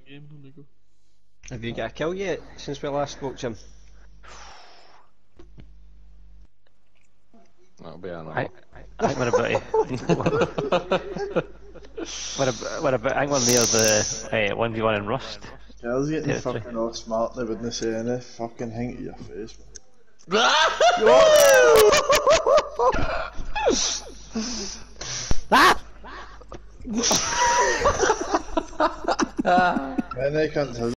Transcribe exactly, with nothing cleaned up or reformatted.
game. On the go. Have you got a kill yet since we last spoke, Jim? That'll be an I, I think we're about we're about, we're about, I think we're near the uh, one v one in Rust. Kerr's getting Territory. fucking all smart, they wouldn't say any fucking thing to your face. Ah! Man, they can't tell